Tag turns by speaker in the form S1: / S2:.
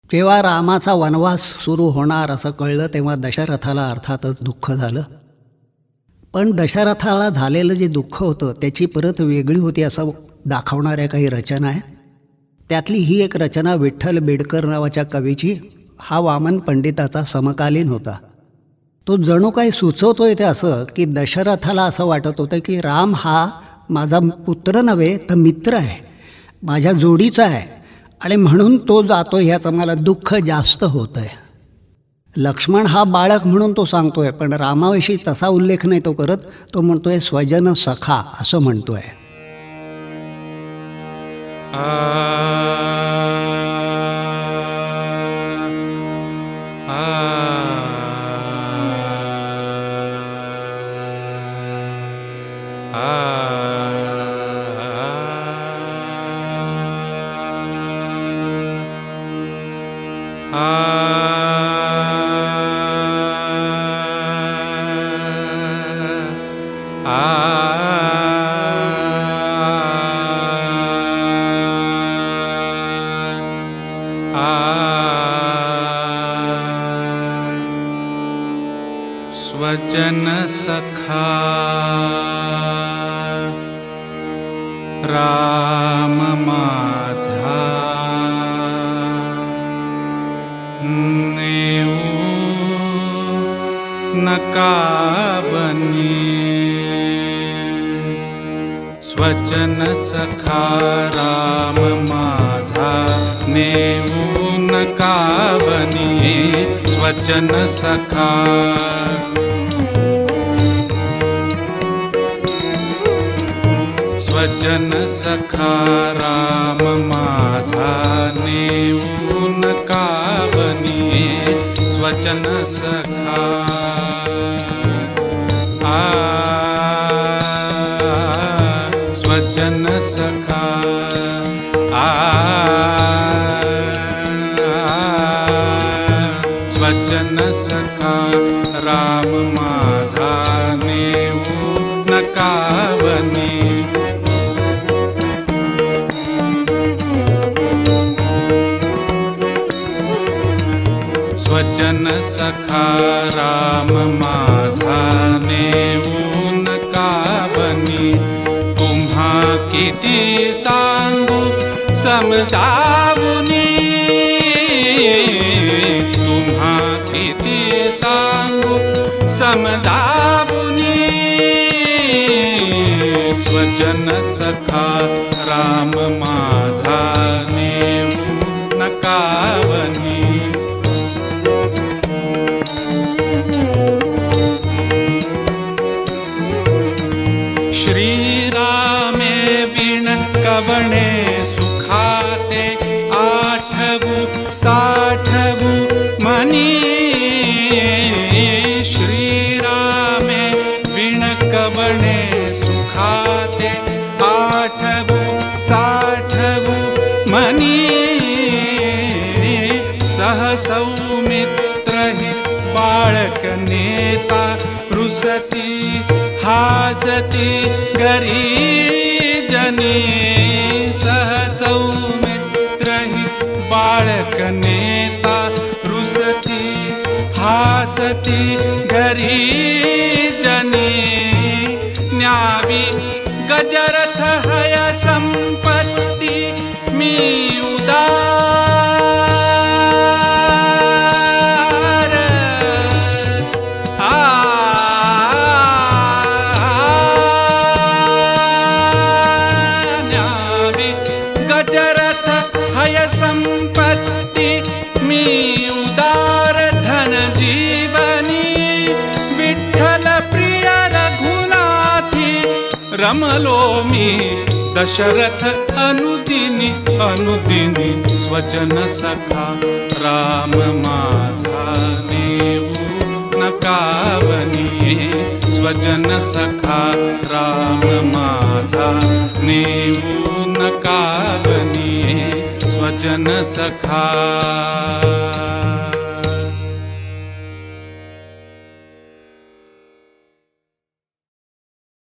S1: जेव्हा रामाचा वनवास सुरू होणार असं कळलं तेव्हा दशरथाला अर्थातच दुःख झालं. पण दशरथाला झालेलं जे दुःख होतं त्याची परत वेगळी होती असं दाखवणाऱ्या काही रचना आहेत. त्यातली ही एक रचना विठ्ठल बेडकर नावाच्या कवीची. हा वामन पंडिताचा समकालीन होता. तो जणू काही सुचवतोय ते असं की दशरथाला असं वाटत होतं की राम हा माझा पुत्र नव्हे तर मित्र आहे, माझ्या जोडीचा आहे, आणि म्हणून तो जातो ह्याचं मला दुःख जास्त होतं आहे. लक्ष्मण हा बाळक म्हणून तो सांगतोय, पण रामाविषयी तसा उल्लेख नाही तो करत. तो म्हणतोय स्वजन सखा असं म्हणतोय.
S2: स्वजन सखा राम माझा नेऊ नका बनी. स्वजन सखा राम माझा नेऊ नका बनी. स्वजन सखा स्वजन सखा राम माझा नेऊ नका बनी. स्वजन सखा स्वजन सखा स्वजन सखा राम माझा नेऊ नका बनी. स्वजन सखा राम माझा नेऊ नका बनी. तुम्हा किती सांगू समजावुनी. तुम्हा किती सांगू समजावुनी. स्वजन सखा राम माझा नेऊ नका बनी. श्रीरामे विण कवणे सुखाते. आठवू साठवू मनी. श्रीरामे विण कवणे सुखाते. आठवू साठवू मनी. सहसौमित्र हि बाळक नेता. रुसती हासती गरी जनी. सहसौमित्र हि बाळक नेता. रुसती हासती गरी जनी. न्यावी गजरथ हय संपत्ती. मी उदार गजरथ हय संपत्ती. मी उदार धन जीवनी. विठ्ठल प्रिय रघुनाथी. रमलो मी दशरथ अनुदिनी अनुदिनी. स्वजन सखा राम माझा नेऊ नका बनी. स्वजन सखा राम माझा नेऊ नका बनी. स्वजन सखा